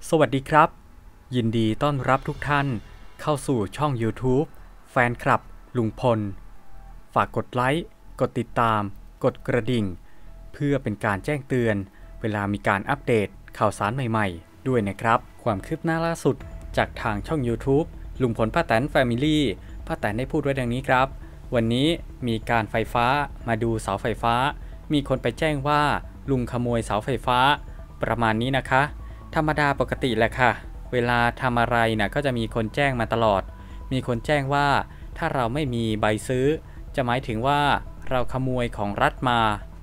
สวัสดีครับยินดีต้อนรับทุกท่านเข้าสู่ช่อง YouTube แฟนคลับลุงพลฝากกดไลค์กดติดตามกดกระดิ่งเพื่อเป็นการแจ้งเตือนเวลามีการอัปเดตข่าวสารใหม่ๆด้วยนะครับความคืบหน้าล่าสุดจากทางช่อง YouTube ลุงพลป้าแตนแฟมิลี่ป้าแตนได้พูดไว้ดังนี้ครับวันนี้มีการไฟฟ้ามาดูเสาไฟฟ้ามีคนไปแจ้งว่าลุงขโมยเสาไฟฟ้าประมาณนี้นะคะธรรมดาปกติแหละค่ะเวลาทำอะไรนะก็จะมีคนแจ้งมาตลอดมีคนแจ้งว่าถ้าเราไม่มีใบซื้อจะหมายถึงว่าเราขโมยของรัฐมา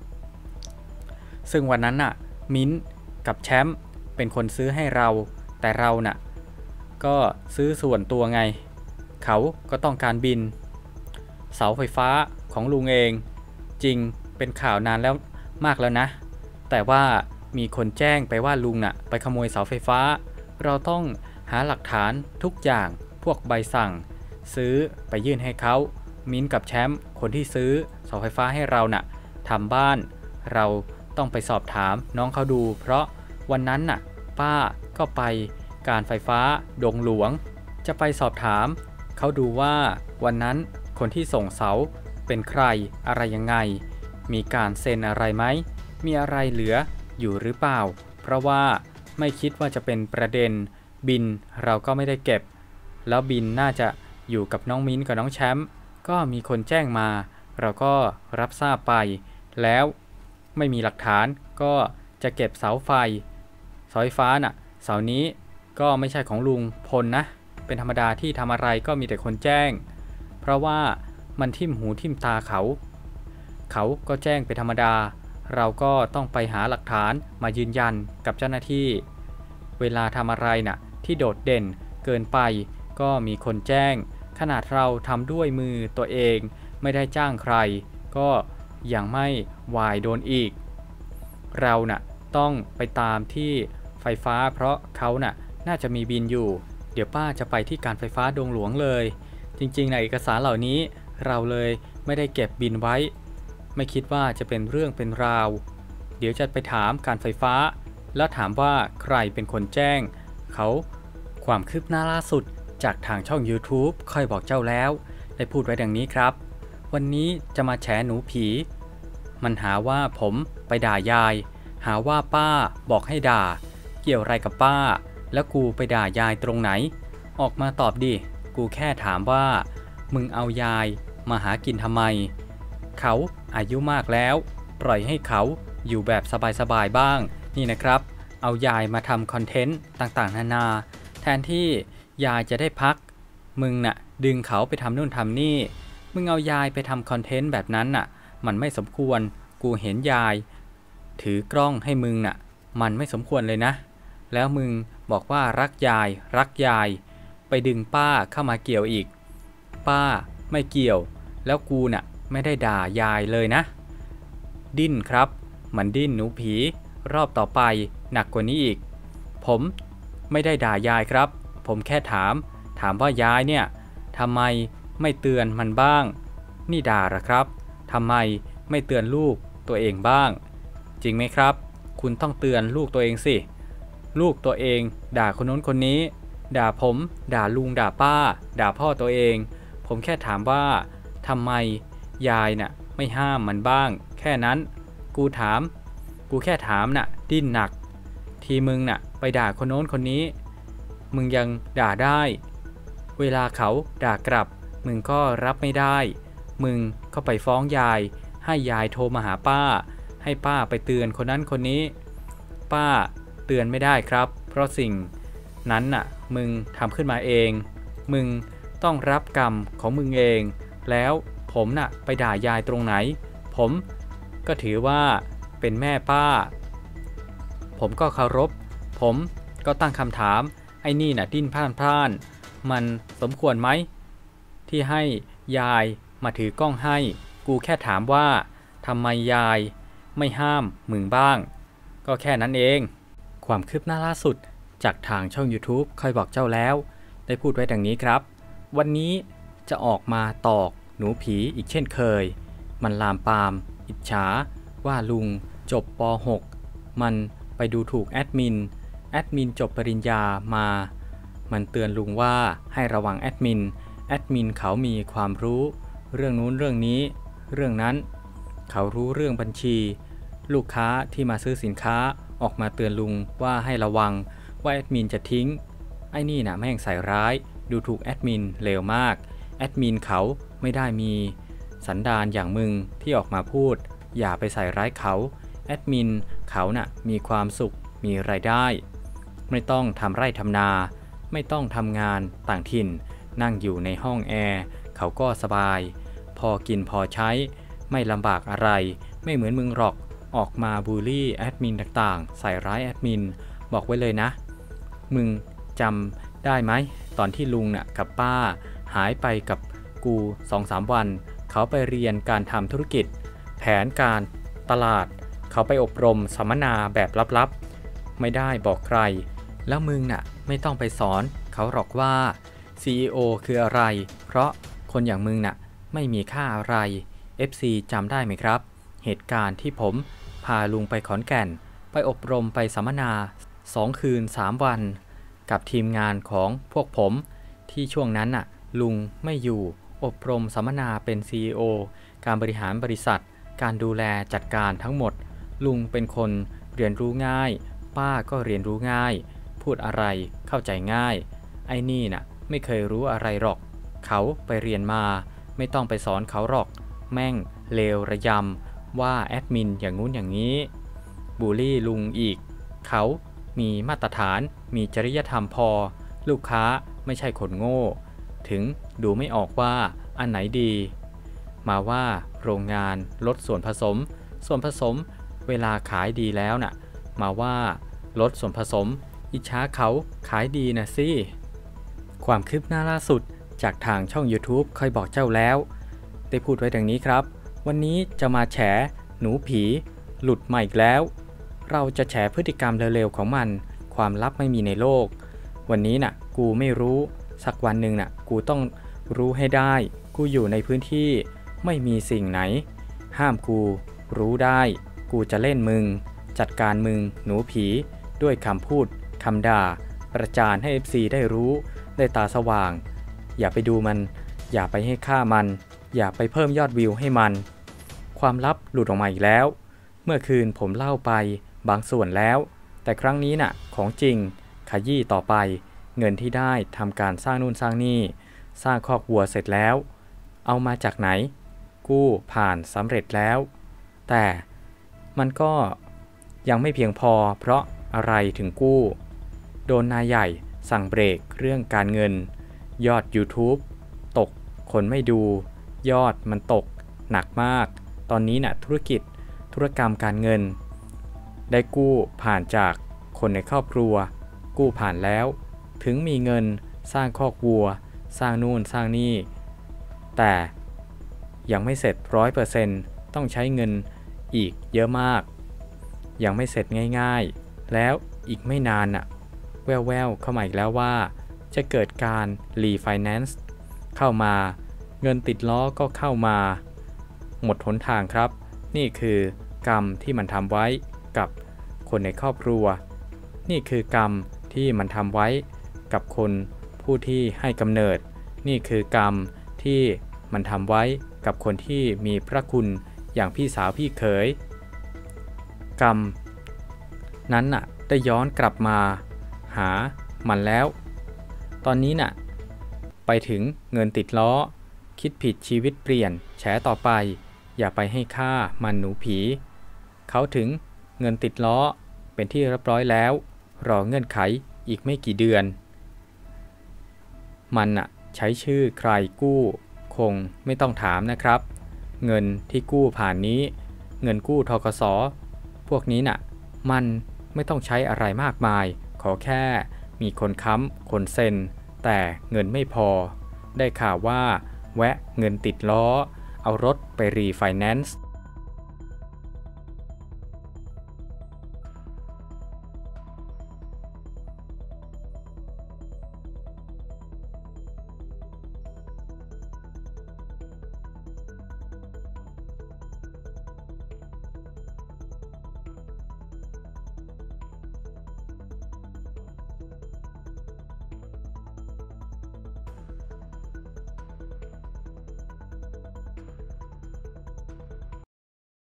ซึ่งวันนั้นน่ะมิ้นกับแชมป์เป็นคนซื้อให้เราแต่เราน่ะก็ซื้อส่วนตัวไงเขาก็ต้องการบินเสาไฟฟ้าของลุงเองจริงเป็นข่าวนานแล้วมากแล้วนะแต่ว่ามีคนแจ้งไปว่าลุงน่ะไปขโมยเสาไฟฟ้าเราต้องหาหลักฐานทุกอย่างพวกใบสั่งซื้อไปยื่นให้เขามิ้นกับแชมป์คนที่ซื้อเสาไฟฟ้าให้เราน่ะทำบ้านเราต้องไปสอบถามน้องเขาดูเพราะวันนั้นน่ะป้าก็ไปการไฟฟ้าดงหลวงจะไปสอบถามเขาดูว่าวันนั้นคนที่ส่งเสาเป็นใครอะไรยังไงมีการเซ็นอะไรไหมมีอะไรเหลืออยู่หรือเปล่าเพราะว่าไม่คิดว่าจะเป็นประเด็นบินเราก็ไม่ได้เก็บแล้วบินน่าจะอยู่กับน้องมิ้นกับน้องแชมป์ก็มีคนแจ้งมาเราก็รับทราบไปแล้วไม่มีหลักฐานก็จะเก็บเสาไฟฟ้าน่ะเสานี้ก็ไม่ใช่ของลุงพลนะเป็นธรรมดาที่ทำอะไรก็มีแต่คนแจ้งเพราะว่ามันทิ่มหูทิ่มตาเขาก็แจ้งเป็นธรรมดาเราก็ต้องไปหาหลักฐานมายืนยันกับเจ้าหน้าที่เวลาทำอะไรน่ะที่โดดเด่นเกินไปก็มีคนแจ้งขนาดเราทำด้วยมือตัวเองไม่ได้จ้างใครก็ยังไม่วายโดนอีกเราน่ะต้องไปตามที่ไฟฟ้าเพราะเขาน่ะน่าจะมีบินอยู่เดี๋ยวป้าจะไปที่การไฟฟ้าดงหลวงเลยจริงๆในเอกสารเหล่านี้เราเลยไม่ได้เก็บบินไว้ไม่คิดว่าจะเป็นเรื่องเป็นราวเดี๋ยวจะไปถามการไฟฟ้าแล้วถามว่าใครเป็นคนแจ้งเขาความคืบหน้าล่าสุดจากทางช่อง YouTube ค่อยบอกเจ้าแล้วได้พูดไว้ดังนี้ครับวันนี้จะมาแฉหนูผีมันหาว่าผมไปด่ายายหาว่าป้าบอกให้ด่าเกี่ยวอะไรกับป้าแล้วกูไปด่ายายตรงไหนออกมาตอบดิกูแค่ถามว่ามึงเอายายมาหากินทำไมเขาอายุมากแล้วปล่อยให้เขาอยู่แบบสบายๆบ้างนี่นะครับเอายายมาทำคอนเทนต์ต่างๆนานาแทนที่ยายจะได้พักมึงน่ะดึงเขาไปทำนู่นทำนี่มึงเอายายไปทำคอนเทนต์แบบนั้นน่ะมันไม่สมควรกูเห็นยายถือกล้องให้มึงน่ะมันไม่สมควรเลยนะแล้วมึงบอกว่ารักยายไปดึงป้าเข้ามาเกี่ยวอีกป้าไม่เกี่ยวแล้วกูน่ะไม่ได้ด่ายายเลยนะดิ้นครับมันดิ้นหนูผีรอบต่อไปหนักกว่านี้อีกผมไม่ได้ด่ายายครับผมแค่ถามว่ายายเนี่ยทำไมไม่เตือนมันบ้างนี่ด่าหรอครับทำไมไม่เตือนลูกตัวเองบ้างจริงไหมครับคุณต้องเตือนลูกตัวเองสิลูกตัวเองด่าคนนู้นคนนี้ด่าผมด่าลุงด่าป้าด่าพ่อตัวเองผมแค่ถามว่าทำไมยายน่ะไม่ห้ามมันบ้างแค่นั้นกูแค่ถามน่ะดิ้นหนักทีมึงน่ะไปด่าคนโน้นคนนี้มึงยังด่าได้เวลาเขาด่ากลับมึงก็รับไม่ได้มึงก็ไปฟ้องยายให้ยายโทรมาหาป้าให้ป้าไปเตือนคนนั้นคนนี้ป้าเตือนไม่ได้ครับเพราะสิ่งนั้นน่ะมึงทำขึ้นมาเองมึงต้องรับกรรมของมึงเองแล้วผมน่ะไปด่ายายตรงไหนผมก็ถือว่าเป็นแม่ป้าผมก็เคารพผมก็ตั้งคำถามไอ้นี่น่ะดิ้นพล่านมันสมควรไหมที่ให้ยายมาถือกล้องให้กูแค่ถามว่าทำไมยายไม่ห้ามมึงบ้างก็แค่นั้นเองความคืบหน้าล่าสุดจากทางช่อง YouTube ค่อยบอกเจ้าแล้วได้พูดไว้ดังนี้ครับวันนี้จะออกมาตอกหนูผีอีกเช่นเคยมันลามปามอิจฉาว่าลุงจบป .6 มันไปดูถูกแอดมินแอดมินจบปริญญามามันเตือนลุงว่าให้ระวังแอดมินเขามีความรู้เรื่องนู้นเรื่องนี้เรื่องนั้นเขารู้เรื่องบัญชีลูกค้าที่มาซื้อสินค้าออกมาเตือนลุงว่าให้ระวังว่าแอดมินจะทิ้งไอ้นี่นะแม่งใส่ร้ายดูถูกแอดมินเลวมากแอดมินเขาไม่ได้มีสันดานอย่างมึงที่ออกมาพูดอย่าไปใส่ร้ายเขาแอดมินเขาน่ะมีความสุขมีรายได้ไม่ต้องทำไร่ทำนาไม่ต้องทำงานต่างถิ่นนั่งอยู่ในห้องแอร์เขาก็สบายพอกินพอใช้ไม่ลำบากอะไรไม่เหมือนมึงหรอกออกมาบูลลี่แอดมินต่างๆใส่ร้ายแอดมินบอกไว้เลยนะมึงจำได้ไหมตอนที่ลุงน่ะกับป้าหายไปกับกู 2-3 วันเขาไปเรียนการทำธุรกิจแผนการตลาดเขาไปอบรมสัมมนาแบบลับๆไม่ได้บอกใครแล้วมึงน่ะไม่ต้องไปสอนเขาหรอกว่า CEO คืออะไรเพราะคนอย่างมึงน่ะไม่มีค่าอะไร FC จำได้ไหมครับเหตุการณ์ที่ผมพาลุงไปขอนแก่นไปอบรมไปสัมมนา2 คืน 3 วันกับทีมงานของพวกผมที่ช่วงนั้นน่ะลุงไม่อยู่อบรมสัมมนาเป็น CEO การบริหารบริษัทการดูแลจัดการทั้งหมดลุงเป็นคนเรียนรู้ง่ายป้าก็เรียนรู้ง่ายพูดอะไรเข้าใจง่ายไอ้นี่น่ะไม่เคยรู้อะไรหรอกเขาไปเรียนมาไม่ต้องไปสอนเขาหรอกแม่งเลวระยำว่าแอดมินอย่างงู้นอย่างนี้บูลลี่ลุงอีกเขามีมาตรฐานมีจริยธรรมพอลูกค้าไม่ใช่คนโง่ถึงดูไม่ออกว่าอันไหนดีมาว่าโรงงานลดส่วนผสมเวลาขายดีแล้วน่ะมาว่าลดส่วนผสมอิจฉาเขาขายดีนะสิความคืบหน้าล่าสุดจากทางช่อง YouTube ค่อยบอกเจ้าแล้วได้พูดไว้ดังนี้ครับวันนี้จะมาแฉหนูผีหลุดมาอีกแล้วเราจะแฉพฤติกรรมเร็วๆของมันความลับไม่มีในโลกวันนี้น่ะกูไม่รู้สักวันหนึ่งน่ะกูต้องรู้ให้ได้กูอยู่ในพื้นที่ไม่มีสิ่งไหนห้ามกูรู้ได้กูจะเล่นมึงจัดการมึงหนูผีด้วยคำพูดคำด่าประจานให้ FC ได้รู้ได้ตาสว่างอย่าไปดูมันอย่าไปให้ค่ามันอย่าไปเพิ่มยอดวิวให้มันความลับหลุดออกมาอีกแล้วเมื่อคืนผมเล่าไปบางส่วนแล้วแต่ครั้งนี้น่ะของจริงขยี้ต่อไปเงินที่ได้ทำการสร้างนู่นสร้างนี่สร้างคอกวัวเสร็จแล้วเอามาจากไหนกู้ผ่านสำเร็จแล้วแต่มันก็ยังไม่เพียงพอเพราะอะไรถึงกู้โดนนายใหญ่สั่งเบรกเรื่องการเงินยอด YouTube ตกคนไม่ดูยอดมันตกหนักมากตอนนี้น่ะธุรกรรมการเงินได้กู้ผ่านจากคนในครอบครัวกู้ผ่านแล้วถึงมีเงินสร้างคอกวัวสร้างนู่นสร้างนี่แต่ยังไม่เสร็จ 100% ต้องใช้เงินอีกเยอะมากยังไม่เสร็จง่ายๆแล้วอีกไม่นานน่ะแว่วๆเข้ามาอีกแล้วว่าจะเกิดการรีไฟแนนซ์เข้ามาเงินติดล้อก็เข้ามาหมดหนทางครับนี่คือกรรมที่มันทำไว้กับคนในครอบครัวนี่คือกรรมที่มันทำไว้กับคนผู้ที่ให้กำเนิดนี่คือกรรมที่มันทำไว้กับคนที่มีพระคุณอย่างพี่สาวพี่เขยกรรมนั้นน่ะได้ย้อนกลับมาหามันแล้วตอนนี้น่ะไปถึงเงินติดล้อคิดผิดชีวิตเปลี่ยนแฉต่อไปอย่าไปให้ค่ามันหนูผีเขาถึงเงินติดล้อเป็นที่เรียบร้อยแล้วรอเงื่อนไขอีกไม่กี่เดือนมันน่ะใช้ชื่อใครกู้คงไม่ต้องถามนะครับเงินที่กู้ผ่านนี้เงินกู้ธกส.พวกนี้น่ะมันไม่ต้องใช้อะไรมากมายขอแค่มีคนค้ำคนเซ็นแต่เงินไม่พอได้ข่าวว่าแวะเงินติดล้อเอารถไปรีไฟแนนซ์